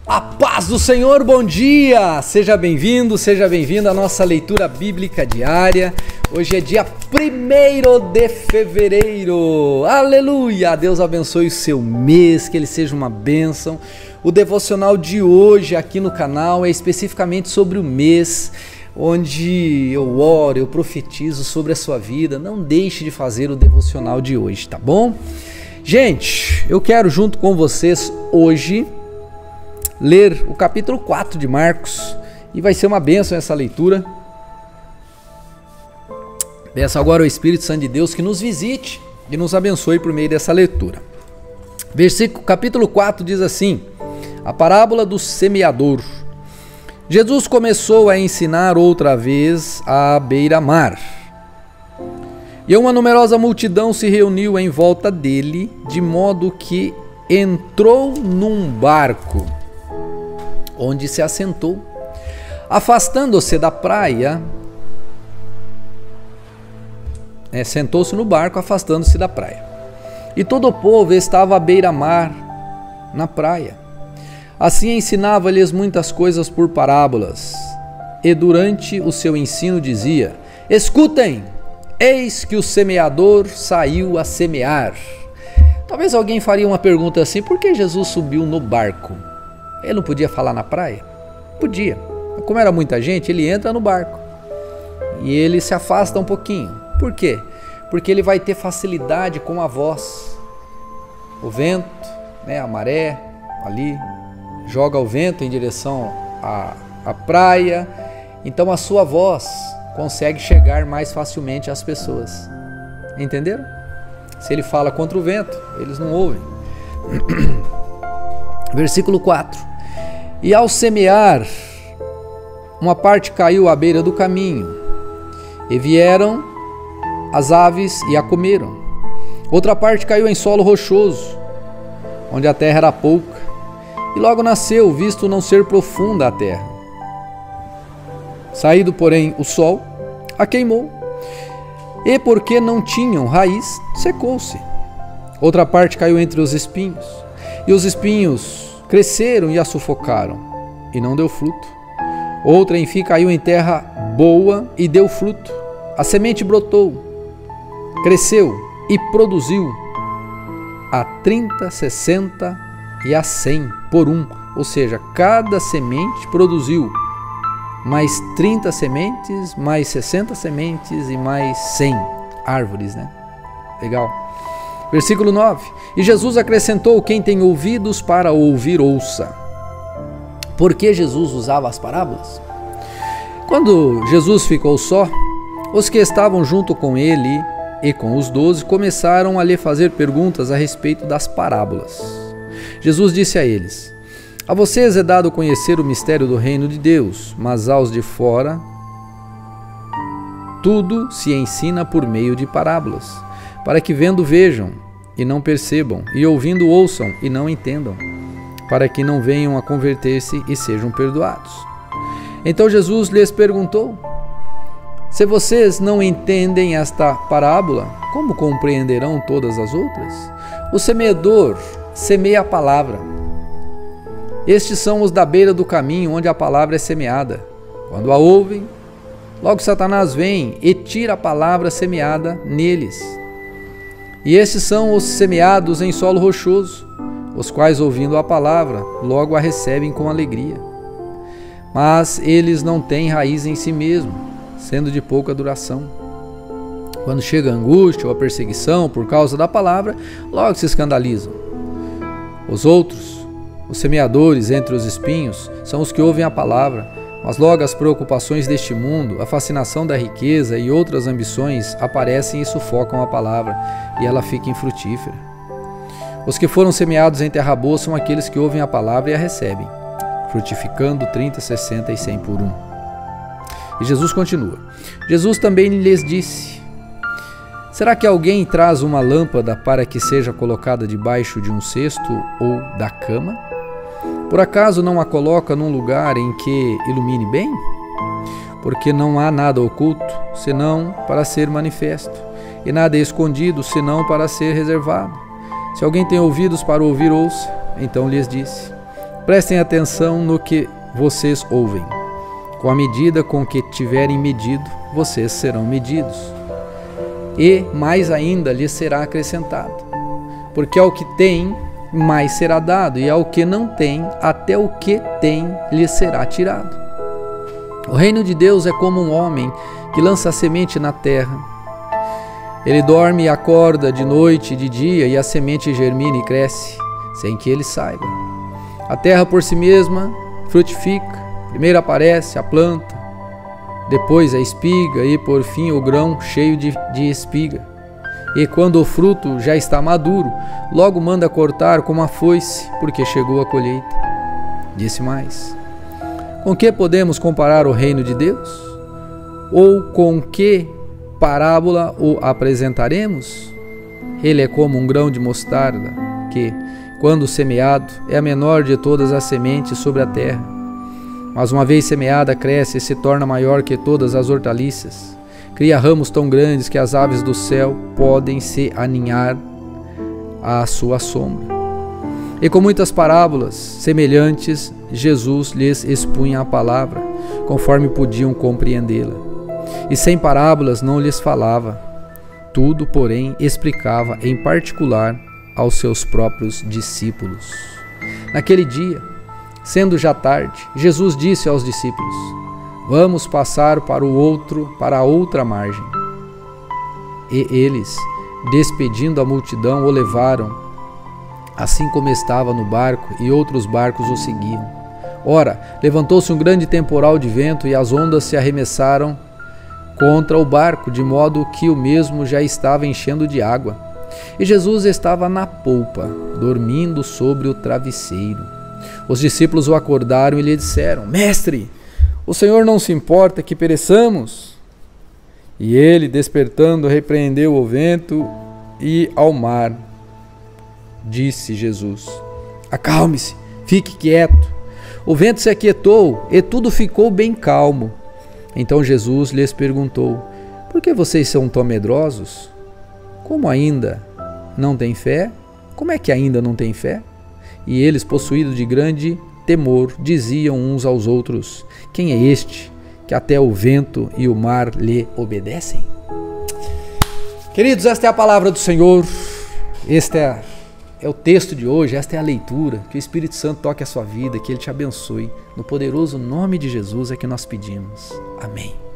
A paz do Senhor, bom dia! Seja bem-vindo à nossa leitura bíblica diária. Hoje é dia 1º de fevereiro. Aleluia! Deus abençoe o seu mês, que ele seja uma bênção. O devocional de hoje aqui no canal é especificamente sobre o mês, onde eu oro, eu profetizo sobre a sua vida. Não deixe de fazer o devocional de hoje, tá bom? Gente, eu quero junto com vocês hoje ler o capítulo 4 de Marcos, e vai ser uma bênção essa leitura. Peço agora ao Espírito Santo de Deus que nos visite e nos abençoe por meio dessa leitura. Capítulo 4 diz assim: a parábola do semeador. Jesus começou a ensinar outra vez à beira-mar, e uma numerosa multidão se reuniu em volta dele, de modo que entrou num barco, onde se assentou. Afastando-se da praia, sentou-se no barco, afastando-se da praia. E todo o povo estava à beira-mar, na praia. Assim ensinava-lhes muitas coisas por parábolas. E durante o seu ensino dizia: escutem, eis que o semeador saiu a semear. Talvez alguém faria uma pergunta assim: por que Jesus subiu no barco? Ele não podia falar na praia? Podia. Como era muita gente, ele entra no barco e ele se afasta um pouquinho. Por quê? Porque ele vai ter facilidade com a voz. O vento, a maré ali joga o vento em direção à praia, então a sua voz consegue chegar mais facilmente às pessoas. Entenderam? Se ele fala contra o vento, eles não ouvem. Versículo 4: e ao semear, uma parte caiu à beira do caminho, e vieram as aves e a comeram. Outra parte caiu em solo rochoso, onde a terra era pouca, e logo nasceu, visto não ser profunda a terra. Saído, porém, o sol, a queimou, e porque não tinham raiz, secou-se. Outra parte caiu entre os espinhos, e os espinhos cresceram e a sufocaram, e não deu fruto. Outra, enfim, caiu em terra boa e deu fruto. A semente brotou, cresceu e produziu a 30, 60 e a 100 por um. Ou seja, cada semente produziu mais 30 sementes, mais 60 sementes e mais 100 árvores, Legal. Versículo 9: e Jesus acrescentou: quem tem ouvidos para ouvir, ouça. Por que Jesus usava as parábolas? Quando Jesus ficou só, os que estavam junto com ele e com os 12 começaram a lhe fazer perguntas a respeito das parábolas. Jesus disse a eles: a vocês é dado conhecer o mistério do reino de Deus, mas aos de fora tudo se ensina por meio de parábolas, para que vendo vejam e não percebam, e ouvindo ouçam e não entendam, para que não venham a converter-se e sejam perdoados. Então Jesus lhes perguntou: se vocês não entendem esta parábola, como compreenderão todas as outras? O semeador semeia a palavra. Estes são os da beira do caminho, onde a palavra é semeada. Quando a ouvem, logo Satanás vem e tira a palavra semeada neles. E estes são os semeados em solo rochoso, os quais, ouvindo a palavra, logo a recebem com alegria. Mas eles não têm raiz em si mesmos, sendo de pouca duração. Quando chega a angústia ou a perseguição por causa da palavra, logo se escandalizam. Os outros, os semeadores entre os espinhos, são os que ouvem a palavra, mas logo as preocupações deste mundo, a fascinação da riqueza e outras ambições aparecem e sufocam a palavra, e ela fica infrutífera. Os que foram semeados em terra boa são aqueles que ouvem a palavra e a recebem, frutificando 30, 60 e 100 por um. E Jesus continua: Jesus também lhes disse: será que alguém traz uma lâmpada para que seja colocada debaixo de um cesto ou da cama? Por acaso não a coloca num lugar em que ilumine bem? Porque não há nada oculto, senão para ser manifesto, e nada é escondido, senão para ser reservado. Se alguém tem ouvidos para ouvir, ouça. Então lhes disse: Prestem atenção no que vocês ouvem. Com a medida com que tiverem medido, vocês serão medidos. E mais ainda lhes será acrescentado. Porque ao que tem, mais será dado, e ao que não tem, até o que tem lhe será tirado. O reino de Deus é como um homem que lança a semente na terra. Ele dorme e acorda de noite e de dia, e a semente germina e cresce, sem que ele saiba. A terra por si mesma frutifica. Primeiro aparece a planta, depois a espiga e por fim o grão cheio de espiga. E quando o fruto já está maduro, logo manda cortar com uma foice, porque chegou a colheita. Disse mais: com que podemos comparar o reino de Deus? Ou com que parábola o apresentaremos? Ele é como um grão de mostarda, que, quando semeado, é a menor de todas as sementes sobre a terra. Mas uma vez semeada, cresce e se torna maior que todas as hortaliças. Cria ramos tão grandes que as aves do céu podem se aninhar à sua sombra. E com muitas parábolas semelhantes, Jesus lhes expunha a palavra, conforme podiam compreendê-la. E sem parábolas não lhes falava. Tudo, porém, explicava em particular aos seus próprios discípulos. Naquele dia, sendo já tarde, Jesus disse aos discípulos: vamos passar para a outra margem. E eles, despedindo a multidão, o levaram, assim como estava no barco, e outros barcos o seguiam. Ora, levantou-se um grande temporal de vento, e as ondas se arremessaram contra o barco, de modo que o mesmo já estava enchendo de água. E Jesus estava na polpa, dormindo sobre o travesseiro. Os discípulos o acordaram e lhe disseram: Mestre, o Senhor não se importa que pereçamos? E ele, despertando, repreendeu o vento e ao mar. Disse Jesus: acalme-se, fique quieto. O vento se aquietou e tudo ficou bem calmo. Então Jesus lhes perguntou: por que vocês são tão medrosos? Como ainda não têm fé? Como é que ainda não têm fé? E eles, possuídos de grande temor, diziam uns aos outros: quem é este que até o vento e o mar lhe obedecem? Queridos, esta é a palavra do Senhor. Este é o texto de hoje, esta é a leitura. Que o Espírito Santo toque a sua vida, que Ele te abençoe. No poderoso nome de Jesus é que nós pedimos. Amém.